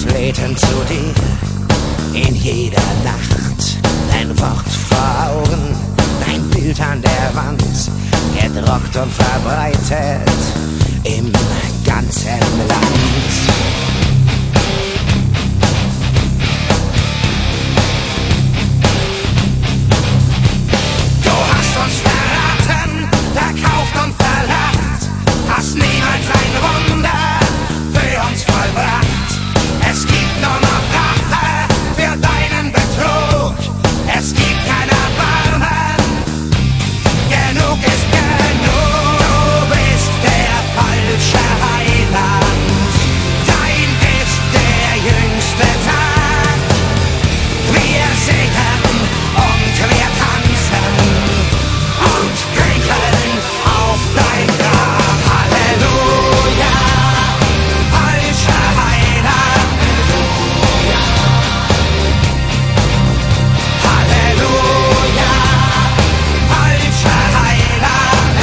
flehten zu dir in jeder Nacht. Dein Wort vor Augen, dein Bild an der Wand, gedruckt und verbreitet im ganzen Land. Du hast uns verraten, verkauft und verlacht, hast niemals ein Wunder für uns vollbracht. Es gibt nur noch Rache für deinen Betrug, es gibt kein Erbarmen, genug ist genug. Du bist der falsche Heiland, dein ist der jüngste Tag. Wir singen und wir tanzen und pinkeln auf dein Grab. Halleluja, falscher Heiland. Halleluja, falscher Heiland.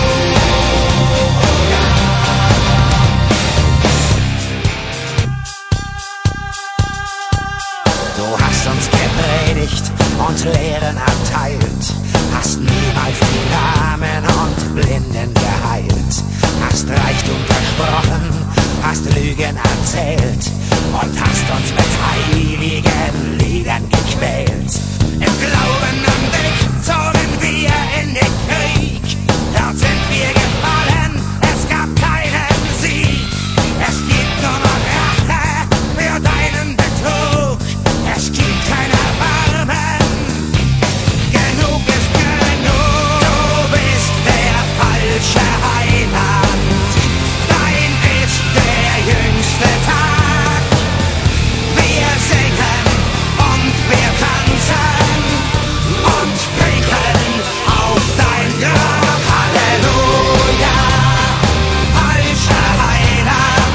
Du hast uns gepredigt und Lehren erteilt, hast niemals die Lahmen und Blinden geheilt, hast Reichtum versprochen, hast Lügen erzählt und hast uns mit heiligen Liedern gequält. Im Glauben an dich zogen wir in den Krieg, dort sind wir gefallen, es gab keinen Sieg. Es gibt nur noch Rache für deinen Betrug, es gibt kein Erbarmen, genug ist genug. Du bist der falsche Heiland, dein ist der jüngste Tag. Wir singen und wir tanzen und pinkeln auf dein Grab. Halleluja, falscher Heiland.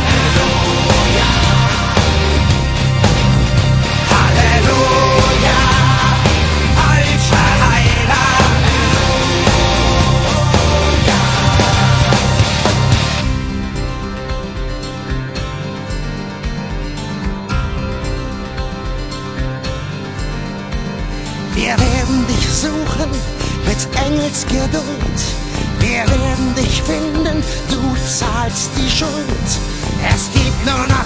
Halleluja, falscher Heiland. Wir werden dich suchen mit Engelsgeduld. Wir werden dich finden, du zahlst die Schuld. Es gibt nur noch